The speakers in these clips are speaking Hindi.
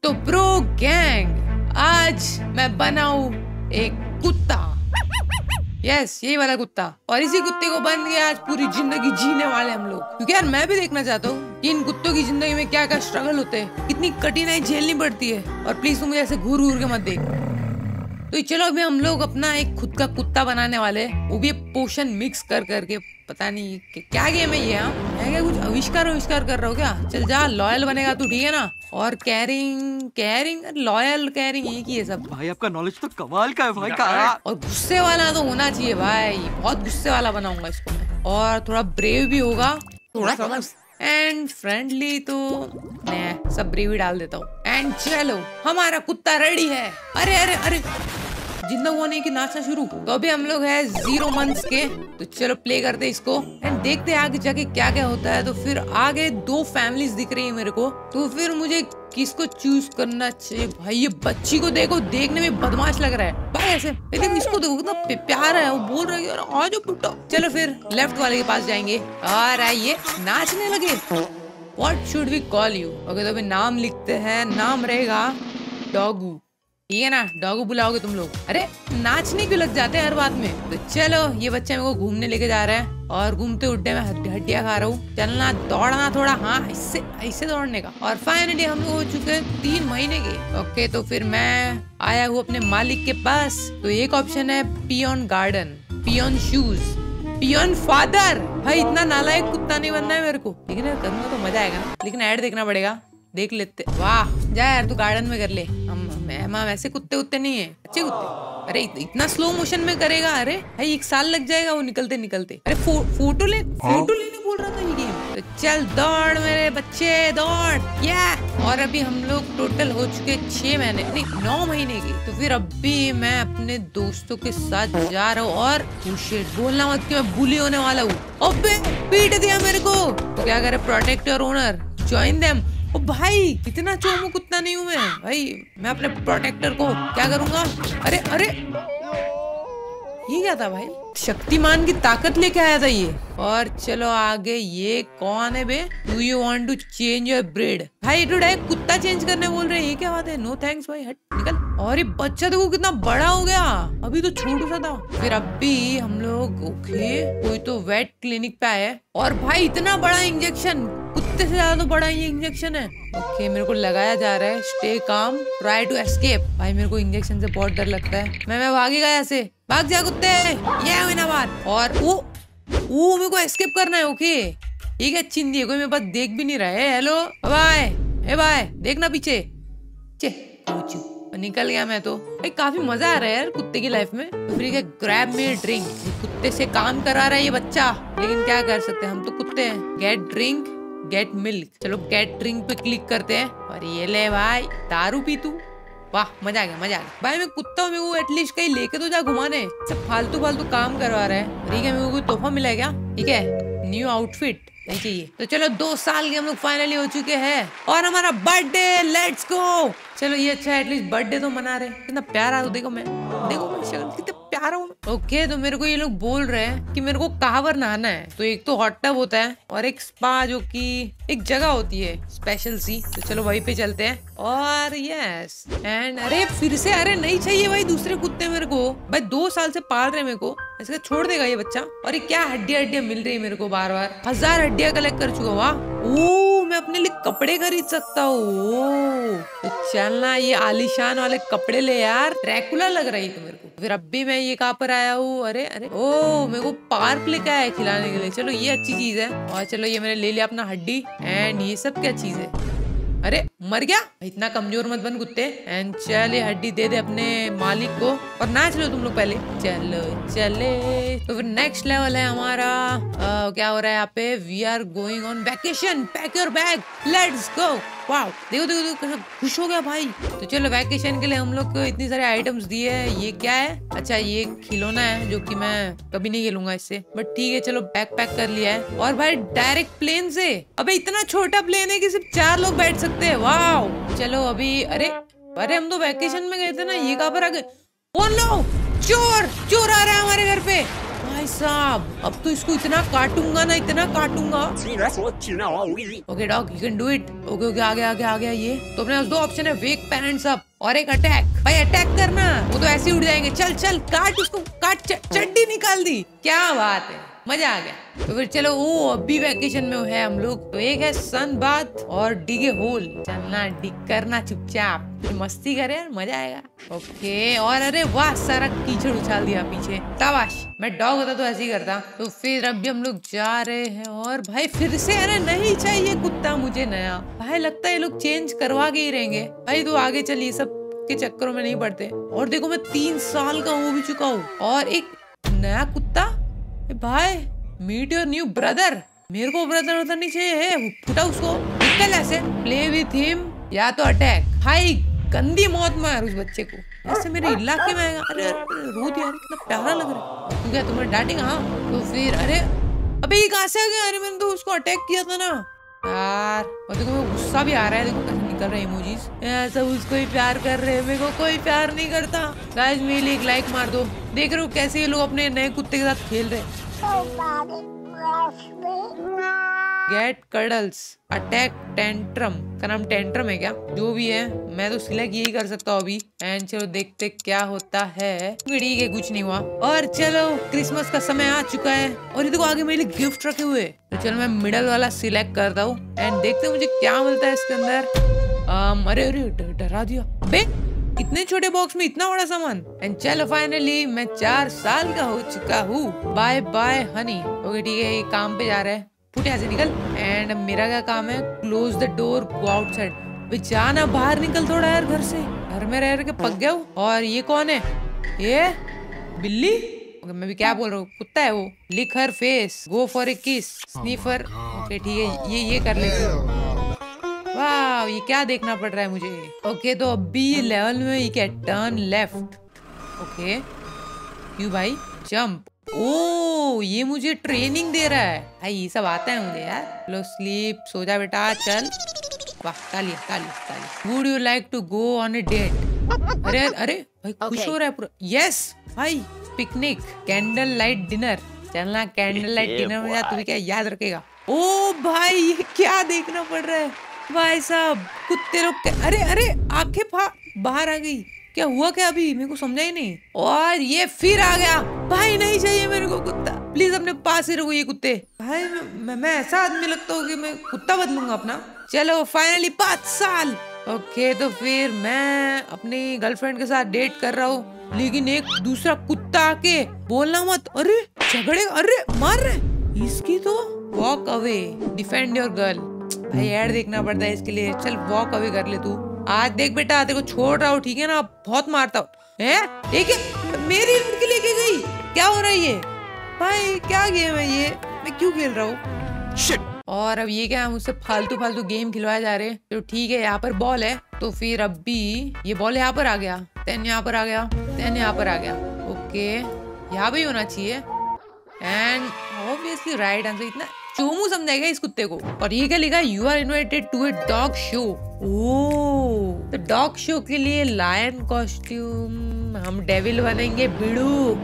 तो ब्रो गैंग, आज मैं बनाऊं एक कुत्ता। यस, यही वाला कुत्ता। और इसी कुत्ते को बन के आज पूरी जिंदगी जीने वाले हम लोग। क्योंकि यार मैं भी देखना चाहता हूँ कि इन कुत्तों की जिंदगी में क्या क्या स्ट्रगल होते हैं, कितनी कठिनाई झेलनी पड़ती है। और प्लीज तुम मुझे ऐसे घूर घूर के मत देख। तो चलो अभी हम लोग अपना एक खुद का कुत्ता बनाने वाले हैं, वो भी पोषण मिक्स कर करके। पता नहीं क्या गेम है ये। मैं क्या कुछ आविष्कार कर रहा हूँ क्या? चल जा, लॉयल बनेगा तू, ठीक है ना? और कैरिंग लॉयल कैरिंग एक ही है सब। भाई आपका नॉलेज तो कमाल का है भाई का। और गुस्से वाला तो होना चाहिए भाई, बहुत गुस्से वाला बनाऊंगा इसको मैं। और थोड़ा ब्रेव भी होगा, थोड़ा सा एंड फ्रेंडली, तो मैं सब ब्रेव ही डाल देता हूँ। एंड चलो हमारा कुत्ता रेडी है। अरे अरे अरे, जिंदा होने की नाचना शुरू। तो अभी हम लोग है 0 मंथ्स के। तो चलो प्ले करते हैं इसको एंड देखते हैं आगे जाके क्या क्या होता है। तो फिर आगे 2 फैमिलीज दिख रही है मेरे को। तो फिर मुझे किसको चूज करना चाहिए? भाई ये बच्ची को देखो, देखने में बदमाश लग रहा है भाई ऐसे। लेकिन इसको देखो कितना प्यारा है, वो बोल रहा है आ जाओ पुट्टा। चलो फिर लेफ्ट वाले के पास जाएंगे और आइए नाचने लगे। What should we call you? Okay, तो अभी नाम लिखते हैं। नाम रहेगा डॉगू, ठीक है ना? डॉगू बुलाओगे तुम लोग। अरे नाचने क्यों लग जाते हैं हर बात में? तो चलो ये बच्चा मेरे को घूमने लेके जा रहा है और घूमते उड़ने में हड्डियां खा रहा हूँ। चलना दौड़ना थोड़ा, हाँ ऐसे दौड़ने का। और फाइनली हम लोग हो चुके हैं 3 महीने के। ओके, तो फिर मैं आया हूँ अपने मालिक के पास। तो एक ऑप्शन है peon garden, peon shoes, peon father. भाई इतना नालायक कुत्ता नहीं बनना है मेरे को, लेकिन यार करूंगा तो मजा आएगा ना। लेकिन ऐड देखना पड़ेगा, देख लेते। वाह जा यार, तू गार्डन में कर ले। हम वैसे कुत्ते नहीं है, अच्छे कुत्ते। अरे इतना स्लो मोशन में करेगा? अरे भाई 1 साल लग जाएगा वो निकलते। अरे फोटो लेने बोल रहा था ये गेम। तो चल दौड़ मेरे बच्चे दौड़। या और अभी हम लोग टोटल हो चुके 6 महीने नहीं 9 महीने की। तो फिर अभी मैं अपने दोस्तों के साथ जा रहा हूँ। और बोलना मत कि मैं बुली होने वाला हूँ। अबे पीट दिया मेरे को। तो क्या करे, protect your owner, join them. ओ भाई इतना चोमू कुत्ता नहीं हूँ मैं भाई। मैं अपने प्रोटेक्टर को क्या करूंगा? अरे अरे ये क्या था भाई? शक्तिमान की ताकत लेके आया था ये। और चलो आगे, ये कौन है बे? Do you want to change your breed? भाई तो डायरेक्ट कुत्ता चेंज करने बोल रहे हैं, ये क्या बात है? नो थैंक्स भाई, हट निकल। और ये बच्चा देखो कितना बड़ा हो गया, अभी तो छोटू सा था। फिर अभी हम लोग ओके कोई तो वेट क्लिनिक पे आए। और भाई इतना बड़ा इंजेक्शन, कुत्ते से ज्यादा तो बड़ा ये इंजेक्शन है। ओके मेरे को लगाया जा रहा है। Stay calm, try to escape. भाई मेरे को इंजेक्शन से बहुत डर लगता है। मैं भागेगा ऐसे। भाग जा कुत्ते, ये हुई ना बात। और वो मेरे को एस्केप करना है। ओके ठीक है, चिंदी है, कोई मेरे पास देख भी नहीं रहा है। हेलो बाय, ए बाय, देखना पीछे। निकल गया मैं तो। भाई काफी मजा आ रहा है यार कुत्ते की लाइफ में। तो फिर ग्रैब मी ड्रिंक, कुत्ते से काम करा रहा है ये बच्चा, लेकिन क्या कर सकते हैं, हम तो कुत्ते हैं। Get drink, get milk. चलो गेट ड्रिंक पे क्लिक करते हैं। और ये ले भाई दारू पी तू। वाह मजा आ गया भाई। मैं कुत्ता हूँ, मेरे को एटलीस्ट कहीं लेके तो जा घुमाने। सब फालतू काम करवा रहा है। ठीक है, मेरे को कोई तोहफा मिला है क्या? ठीक है, न्यू आउटफिट नहीं चाहिए। तो चलो 2 साल के हम लोग फाइनली हो चुके हैं। और हमारा बर्थडे, लेट्स गो। चलो ये अच्छा है, एटलीस्ट बर्थडे तो मना रहे। कितना प्यारा, तो देखो मैं शक्ल कितना प्यारा हूँ। ओके तो मेरे को ये लोग बोल रहे हैं कि मेरे को कहाँ पर नहाना है। तो एक तो हॉट टब होता है और एक स्पा, जो कि एक जगह होती है स्पेशल सी। तो चलो वहीं पे चलते हैं। और यस एंड अरे फिर से, अरे नहीं चाहिए भाई दूसरे कुत्ते मेरे को। भाई 2 साल से पाल रहे मेरे को, ऐसे छोड़ देगा ये बच्चा? और ये क्या हड्डियां मिल रही है मेरे को बार बार। 1000 हड्डियां कलेक्ट कर चुका। वाह ओ मैं अपने लिए कपड़े खरीद सकता हूँ। तो चलना ये आलीशान वाले कपड़े ले यार, ड्रैकुला लग रही है मेरे को। फिर अब भी मैं ये कहाँ पर आया हूँ? अरे अरे ओ मेरे को पार्क लेके आया है खिलाने के लिए। चलो ये अच्छी चीज है। और चलो ये मैंने ले लिया अपना हड्डी। एंड ये सब क्या चीज है? अरे मर गया? इतना कमजोर मत बन कुत्ते। एंड चल ये हड्डी दे दे अपने मालिक को और नाच लो तुम लोग पहले। चलो चले। तो फिर नेक्स्ट लेवल है हमारा। क्या हो रहा है यहाँ पे? We are going on vacation, pack your bag, let's go. Wow देखो देखो देखो कैसा खुश हो गया भाई। तो चलो वैकेशन के लिए हम लोग को इतनी सारे आइटम्स दिए हैं। ये क्या है? अच्छा ये खिलौना है जो कि मैं कभी नहीं खेलूंगा इससे, बट ठीक है चलो बैग पैक कर लिया है। और भाई डायरेक्ट प्लेन से। अबे इतना छोटा प्लेन है कि सिर्फ 4 लोग बैठ सकते हैं। वाओ चलो अभी अरे हम तो वैकेशन में गए थे ना, ये कहाँ पर आ गए? ओ नो, चोर आ रहा है हमारे घर पे। भाई साहब, अब तो इसको इतना काटूंगा ना, इतना काटूंगा। Okay dog, you can do it. Okay okay, आ गया ये। तो अपने पास दो ऑप्शन है, वेक पेरेंट्स अप और एक अटैक। भाई अटैक करना, वो तो ऐसे ही उड़ जाएंगे। चल चल काट उसको, काट, चड्डी निकाल दी। क्या बात है, मजा आ गया। तो फिर चलो, ओ अभी वैकेशन में है हम लोग। तो एक है सन बाथ और डिगे होल। चलना डिग करना चुपचाप, फिर मस्ती करे यार, मजा आएगा। ओके, और अरे वाह, सारा कीचड़ उछाल दिया पीछे, शाबाश। मैं डॉग होता तो ऐसे ही करता। तो फिर अभी हम लोग जा रहे हैं और भाई फिर से, अरे नहीं चाहिए कुत्ता मुझे नया। भाई लगता है ये लोग चेंज करवा के ही रहेंगे। भाई तो आगे चल, ये सब के चक्करों में नहीं पड़ते। और देखो मैं 3 साल का हो भी चुका हूँ और एक नया कुत्ता। भाई मीट योर न्यू ब्रदर। मेरे को ब्रदर उधर नहीं चाहिए, फुटा उसको, निकल ऐसे। प्ले विथ हिम या तो अटैक। भाई गंदी मौत मार उस बच्चे को, ऐसे मेरे इलाके में आएगा। अरे रो दिया, कितना प्यारा लग रहा है। तू क्या, तुम्हें डांटेगा? हाँ तो फिर, अरे अबे ये कहाँ से आ गया? अरे मैंने तो उसको अटैक किया था ना यार। और देखो मेरे गुस्सा भी आ रहा है, देखो कैसे निकल रहे इमोजीज। सब उसको ही प्यार कर रहे हैं, मेरे को कोई प्यार नहीं करता। गाइस मेरे लिए एक लाइक मार दो। देख रहे हो कैसे ये लोग अपने नए कुत्ते के साथ खेल रहे हैं। Get cuddles, attack tantrum. का नाम टेंट्रम है क्या? जो भी है, मैं तो सिलेक्ट यही कर सकता हूँ अभी। एंड चलो देखते क्या होता है। ठीक है, कुछ नहीं हुआ। और चलो, क्रिसमस का समय आ चुका है और ये देखो आगे मेरे लिए गिफ्ट रखे हुए। तो चलो मैं मिडल वाला सिलेक्ट करता हूँ एंड देखते हैं मुझे क्या मिलता है इसके अंदर। अरे अरे डरा दिया बे, इतने छोटे बॉक्स में इतना बड़ा सामान। एंड चलो फाइनली मैं 4 साल का हो चुका हूँ। Bye bye Honey. ओके ठीक है, ये काम पे जा रहा है, फुट ऐसे निकल। एंड मेरा क्या काम है? Close the door, go outside. जाना, बाहर निकल थोड़ा यार घर से, घर में रह के पक गया हूँ। और ये कौन है? ये बिल्ली। ओके मैं भी क्या बोल रहा हूँ, कुत्ता है वो। लिक हर फेस, गो फॉर ए किस, स्नीफर। ओके ठीक है, ये कर लेते हैं। वाह, ये क्या देखना पड़ रहा है मुझे। ओके तो अभी ये लेवल में ये क्या, टर्न लेफ्ट। ओके क्यों भाई, जंप। ओ ये मुझे ट्रेनिंग दे रहा है। भाई ये सब आता है मुझे यार। लो स्लीप, सो जा बेटा, चल। वाह ताली ताली ताली। Would you like to go on a date? अरे अरे भाई खुश हो रहा है पूरा। यस भाई, पिकनिक, कैंडल लाइट डिनर। चलना कैंडल लाइट डिनर में जा, तुम्हें क्या याद रखेगा। ओ भाई ये क्या देखना पड़ रहा है भाई साहब, कुत्ते लोग। अरे अरे आंखें बाहर आ गई, क्या हुआ क्या अभी, मेरे को समझा ही नहीं। और ये फिर आ गया। भाई नहीं चाहिए मेरे को कुत्ता, प्लीज अपने पास ही रहो ये कुत्ते। भाई मैं ऐसा आदमी लगता हूँ कि मैं कुत्ता बदलूंगा अपना। चलो फाइनली 5 साल। ओके तो फिर मैं अपनी गर्लफ्रेंड के साथ डेट कर रहा हूँ, लेकिन एक दूसरा कुत्ता आके, बोलना मत, अरे झगड़े, अरे मार रहे इसकी। तो walk away, defend your girl. भाई ऐड देखना पड़ता है इसके लिए। चल वॉक अवे कर ले तू। आज देख बेटा, तेरे को छोड़ रहा हूँ ठीक है ना, बहुत मारता हूँ। ठीक है, मेरी लड़की लेके गई, क्या हो रहा है ये? भाई क्या गेम है ये, मैं क्यों खेल रहा हूँ? और अब ये क्या, मुझसे फालतू फालतू गेम खिलवाए जा रहे हैं। तो ठीक है, यहाँ पर बॉल है, तो फिर अभी ये बॉल यहाँ पर आ गया, तेन यहाँ पर आ गया, तेन यहाँ पर आ गया। ओके यहाँ भी होना चाहिए। And obviously right answer. इतना चोमू समझाएगा इस कुत्ते को। और ये क्या लिखा है, you are invited to a dog show. Oh, तो डॉग शो के लिए लायन कॉस्ट्यूम, हम डेविल बनेंगे बिड़ू।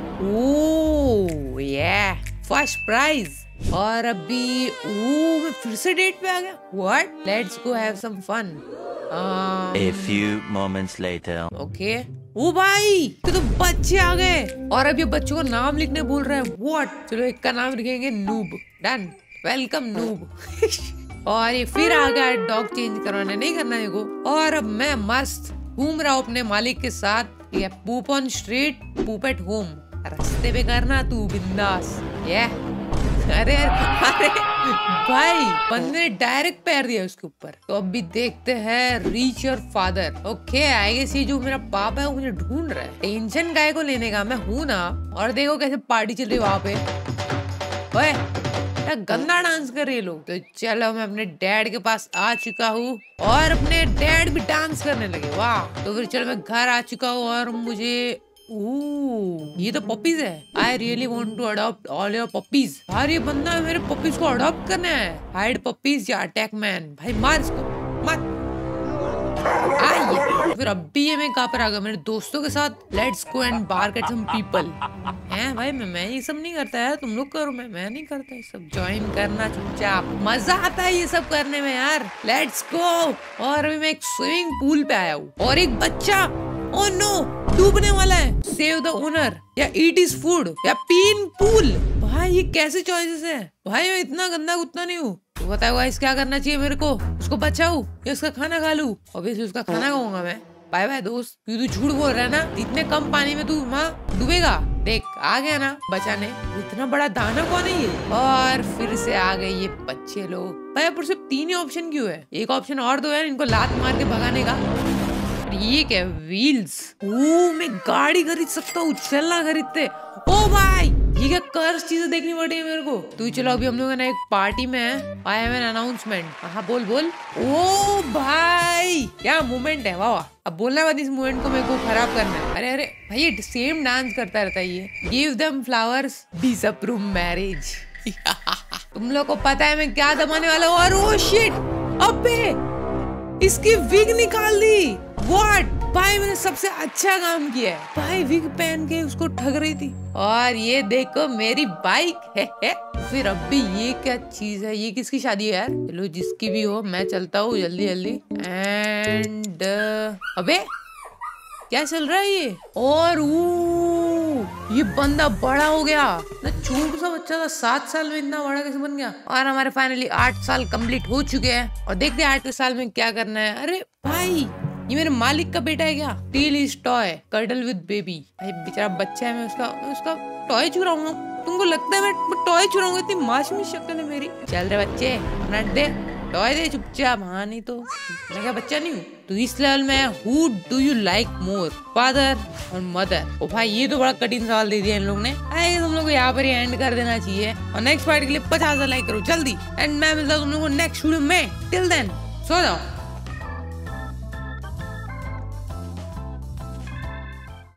ओह ये फर्स्ट प्राइज। और अभी मैं फिर से डेट पे आ गया। What, let's go have some fun. A few moments later. Okay ओ भाई तो बच्चे आ गए और अब ये बच्चों का नाम लिखने बोल रहे हैं। व्हाट, चलो एक का नाम लिखेंगे नूब। Done, welcome noob. और ये फिर आ गया डॉग चेंज करवाने, नहीं करना है को। और अब मैं मस्त घूम रहा हूँ अपने मालिक के साथ। ये poop on street, poop at home. रास्ते पे करना तू बिंदास। ये अरे अरे भाई, बंदे ने डायरेक्ट पैर दिया उसके ऊपर। तो अभी देखते हैं reach your father. Okay I guess ये जो मेरा पापा है वो मुझे ढूंढ रहा है। टेंशन काय को लेने का, मैं हूं ना। और देखो कैसे पार्टी चल रही है वहां पे। ओए क्या गंदा डांस कर रहे लोग। तो चलो मैं अपने डैड के पास आ चुका हूँ और अपने डैड भी डांस करने लगे। वाह, तो फिर चलो मैं घर आ चुका हूँ और मुझे ये तो पपीज है। I really want to adopt all your puppies. यार ये बंदा मेरे पपीज को अडॉप्ट करना है। हाइड पपीज या अटैक मैन। भाई मार इसको, मत। आइए फिर अब भी ये मैं कहाँ पर आ गया मेरे दोस्तों के साथ। Let's go and bark at some people. हैं भाई मैं ये सब नहीं करता यार, तुम लोग करो, मैं नहीं करता ये सब। ज्वाइन करना चुपचाप, मजा आता है ये सब करने में यार। Let's go. और अभी मैं एक स्विमिंग पूल पे आया हूँ और एक बच्चा ओह नो डूबने वाला है। सेव द ओनर या ईट इज फूड या पी इन पूल। भाई ये कैसे चॉइसेस है भाई, मैं इतना गंदा कुत्ता नहीं हूँ। तो बताओ गाइस क्या करना चाहिए मेरे को, उसको बचाऊं या उसका खाना खा लूं? ऑब्वियसली उसका खाना खाऊंगा मैं। बाय बाय दोस्त, तू झूठ बोल रहा है ना, इतने कम पानी में तू वहाँ डूबेगा। देख आ गया ना बचाने, इतना बड़ा दाना कौन है ये? और फिर से आ गए ये बच्चे लोग। भाई पर सिर्फ 3 ही ऑप्शन क्यों है? एक ऑप्शन और दो यार, इनको लात मार के भगाने का। ये क्या व्हील्स? ओ मैं गाड़ी खरीद सकता हूँ, चलना खरीदते। ओ भाई ये क्या कर्स चीजें देखनी पड़ी है मेरे को। तू चलो अभी हम लोग ना एक पार्टी में है, आई हैव एन अनाउंसमेंट। हाँ बोल बोल। ओ भाई क्या मूवमेंट है, वाह वाह। अब बोलना मत इस मूवमेंट को, मेरे को खराब करना है। अरे अरे भाई ये सेम डांस करता रहता है ये। Give them flowers, disapprove marriage. तुम लोग को पता है मैं क्या दबाने वाला हूँ? और ओ शिट, अबे इसकी विग निकाल दी। What? भाई मैंने सबसे अच्छा काम किया है। भाई विग पहन के उसको ठग रही थी। और ये देखो मेरी बाइक है। फिर अब भी ये क्या चीज है? ये किसकी शादी है यार? चलो जिसकी भी हो, मैं चलता हूँ जल्दी जल्दी। एंड अबे क्या चल रहा है ये? और ये बंदा बड़ा हो गया ना, छोटा सा बच्चा था 7 साल में इतना बड़ा कैसे बन गया? और हमारे फाइनली 8 साल कंप्लीट हो चुके हैं और देखते हैं 8 साल में क्या करना है। अरे भाई ये मेरे मालिक का बेटा है क्या? Steal his toy cuddle with baby. भाई बेचारा बच्चा है, मैं उसका टॉय चुराऊंगा। तुमको लगता है मैं टॉय चुराऊंगा? इतनी मासूमी शक्ल है मेरी। चल रहे बच्चे नट दे, टॉय दे चुपचाप। हाँ नहीं तो मैं क्या बच्चा नहीं हूँ? तो इस लेवल में who do you like more, father और मदर? ओ भाई ये तो बड़ा कठिन सवाल दे दिया इन लोग ने। आए तुम लोग को यहाँ पर ही एंड कर देना चाहिए और नेक्स्ट पार्ट के लिए 50,000 लाइक करो जल्दी। एंड मैं मिलता हूँ तुम लोगों को नेक्स्ट वीडियो में। टिल देन सो जाओ।